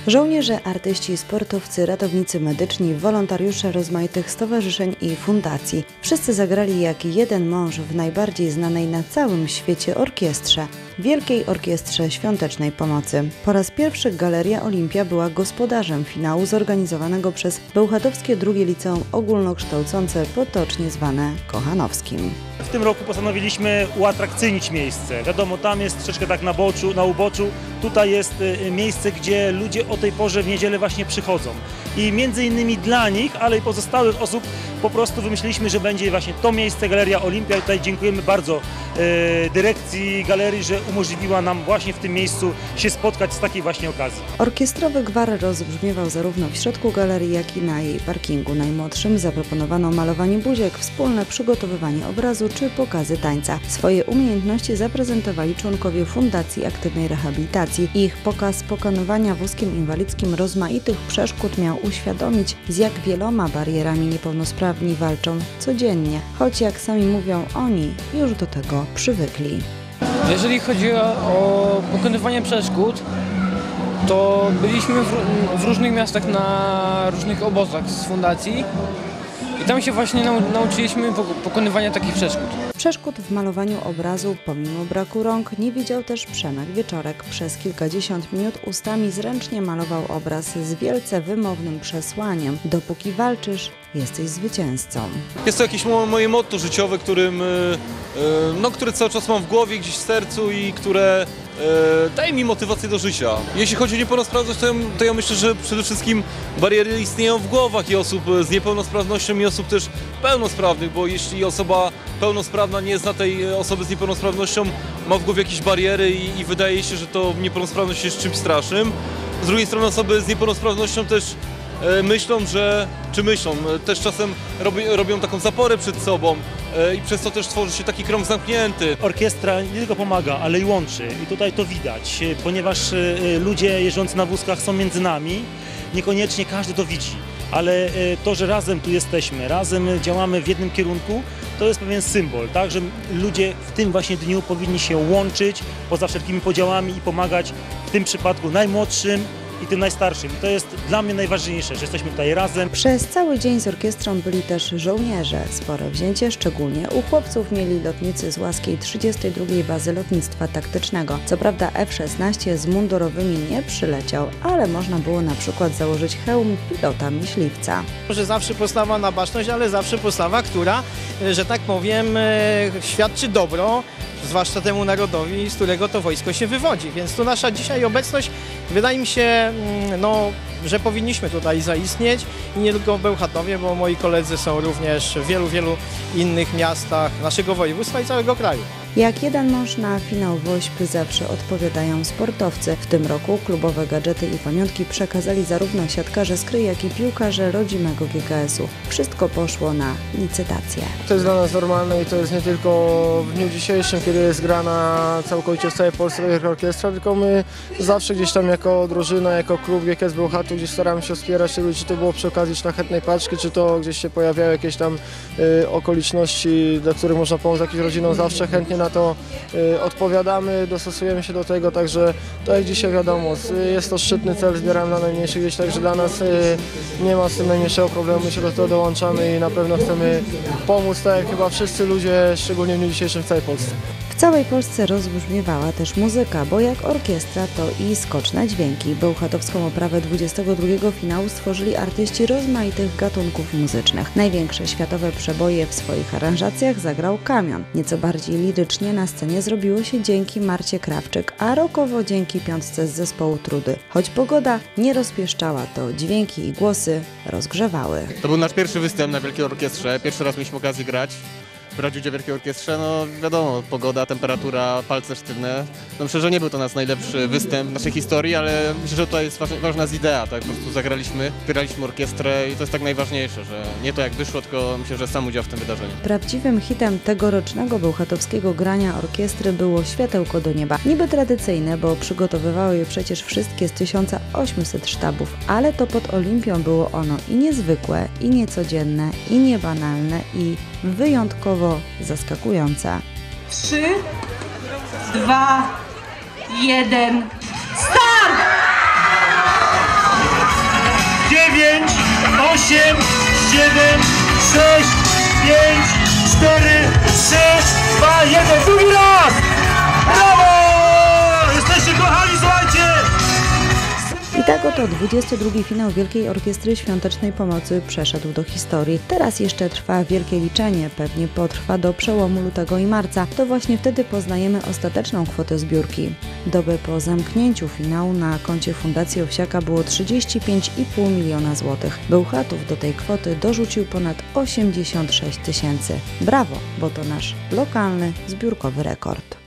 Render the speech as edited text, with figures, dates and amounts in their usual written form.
Żołnierze, artyści, sportowcy, ratownicy medyczni, wolontariusze rozmaitych stowarzyszeń i fundacji. Wszyscy zagrali jak jeden mąż w najbardziej znanej na całym świecie orkiestrze, Wielkiej Orkiestrze Świątecznej Pomocy. Po raz pierwszy Galeria Olimpia była gospodarzem finału zorganizowanego przez Bełchatowskie II Liceum Ogólnokształcące, potocznie zwane Kochanowskim. W tym roku postanowiliśmy uatrakcyjnić miejsce. Wiadomo, tam jest troszeczkę tak na uboczu. Tutaj jest miejsce, gdzie ludzie o tej porze w niedzielę właśnie przychodzą. I między innymi dla nich, ale i pozostałych osób po prostu wymyśliliśmy, że będzie właśnie to miejsce Galeria Olimpia. I tutaj dziękujemy bardzo dyrekcji galerii, że umożliwiła nam właśnie w tym miejscu się spotkać z takiej właśnie okazji. Orkiestrowy gwar rozbrzmiewał zarówno w środku galerii, jak i na jej parkingu. Najmłodszym zaproponowano malowanie buziek, wspólne przygotowywanie obrazu czy pokazy tańca. Swoje umiejętności zaprezentowali członkowie Fundacji Aktywnej Rehabilitacji. Ich pokaz pokonywania wózkiem inwalidzkim rozmaitych przeszkód miał uświadomić, z jak wieloma barierami niepełnosprawni walczą codziennie, choć jak sami mówią, oni już do tego przywykli. Jeżeli chodzi o pokonywanie przeszkód, to byliśmy w różnych miastach na różnych obozach z fundacji i tam się właśnie nauczyliśmy pokonywania takich przeszkód. Przeszkód w malowaniu obrazu, pomimo braku rąk, nie widział też Przemek Wieczorek. Przez kilkadziesiąt minut ustami zręcznie malował obraz z wielce wymownym przesłaniem: dopóki walczysz, jesteś zwycięzcą. Jest to jakieś moje motto życiowe, które cały czas mam w głowie, gdzieś w sercu i które daje mi motywację do życia. Jeśli chodzi o niepełnosprawność, to ja myślę, że przede wszystkim bariery istnieją w głowach i osób z niepełnosprawnością i osób też pełnosprawnych, bo jeśli osoba pełnosprawna nie zna tej osoby z niepełnosprawnością, ma w głowie jakieś bariery i wydaje się, że to niepełnosprawność jest czymś strasznym. Z drugiej strony osoby z niepełnosprawnością też też czasem robią taką zaporę przed sobą i przez to też tworzy się taki krąg zamknięty. Orkiestra nie tylko pomaga, ale i łączy i tutaj to widać, ponieważ ludzie jeżdżący na wózkach są między nami, niekoniecznie każdy to widzi, ale to, że razem tu jesteśmy, razem działamy w jednym kierunku, to jest pewien symbol, tak, że ludzie w tym właśnie dniu powinni się łączyć poza wszelkimi podziałami i pomagać w tym przypadku najmłodszym i tym najstarszym. To jest dla mnie najważniejsze, że jesteśmy tutaj razem. Przez cały dzień z orkiestrą byli też żołnierze. Spore wzięcie, szczególnie u chłopców, mieli lotnicy z łaskiej 32. Bazy Lotnictwa Taktycznego. Co prawda F-16 z mundurowymi nie przyleciał, ale można było na przykład założyć hełm pilota myśliwca. Że zawsze postawa na baczność, ale zawsze postawa, która, że tak powiem, świadczy dobro, zwłaszcza temu narodowi, z którego to wojsko się wywodzi. Więc tu nasza dzisiaj obecność, wydaje mi się, że powinniśmy tutaj zaistnieć i nie tylko w Bełchatowie, bo moi koledzy są również w wielu innych miastach naszego województwa i całego kraju. Jak jeden mąż na finał WOŚP zawsze odpowiadają sportowcy. W tym roku klubowe gadżety i pamiątki przekazali zarówno siatkarze z Kryj, jak i piłkarze rodzimego GKS-u. Wszystko poszło na licytację. To jest dla nas normalne i to jest nie tylko w dniu dzisiejszym, kiedy jest grana całkowicie w całej Polsce Wielka Orkiestra, tylko my zawsze gdzieś tam jako drużyna, jako klub GKS Bełchatów gdzieś staramy się wspierać ludzi, czy to było przy okazji szlachetnej paczki, czy to gdzieś się pojawiały jakieś tam okoliczności, dla których można pomóc jakimś rodzinom, zawsze chętnie na to odpowiadamy, dostosujemy się do tego, także to jak dzisiaj wiadomo, jest to szczytny cel, zbieramy dla najmniejszych dzieci, także dla nas nie ma z tym najmniejszego problemu, my się do tego dołączamy i na pewno chcemy pomóc, tak jak chyba wszyscy ludzie, szczególnie w dniu dzisiejszym w całej Polsce. W całej Polsce rozbrzmiewała też muzyka, bo jak orkiestra to i skoczne dźwięki. Bełchatowską oprawę 22. finału stworzyli artyści rozmaitych gatunków muzycznych. Największe światowe przeboje w swoich aranżacjach zagrał Kamion. Nieco bardziej lirycznie na scenie zrobiło się dzięki Marcie Krawczyk, a rockowo dzięki piątce z zespołu Trudy. Choć pogoda nie rozpieszczała, to dźwięki i głosy rozgrzewały. To był nasz pierwszy występ na Wielkiej Orkiestrze, pierwszy raz mieliśmy okazję brać udział w Wielkiej Orkiestrze, wiadomo, pogoda, temperatura, palce sztywne. Myślę, że nie był to nasz najlepszy występ w naszej historii, ale myślę, że to jest ważna idea, tak? Po prostu zagraliśmy, wspieraliśmy orkiestrę i to jest tak najważniejsze, że nie to jak wyszło, tylko myślę, że sam udział w tym wydarzeniu. Prawdziwym hitem tegorocznego bełchatowskiego grania orkiestry było Światełko do nieba. Niby tradycyjne, bo przygotowywały je przecież wszystkie z 1800 sztabów, ale to pod Olimpią było ono i niezwykłe, i niecodzienne, i niebanalne, i wyjątkowo zaskakujące. 3, 2, 1, start! 8, 7, 6, 5, 4, 3, 2, 1. Drugi raz! Brawo! Jesteście kochani, słuchajcie! I tak oto 22. finał Wielkiej Orkiestry Świątecznej Pomocy przeszedł do historii. Teraz jeszcze trwa wielkie liczenie, pewnie potrwa do przełomu lutego i marca. To właśnie wtedy poznajemy ostateczną kwotę zbiórki. Dobę po zamknięciu finału na koncie Fundacji Owsiaka było 35,5 miliona złotych. Bełchatów do tej kwoty dorzucił ponad 86 000. Brawo, bo to nasz lokalny, zbiórkowy rekord.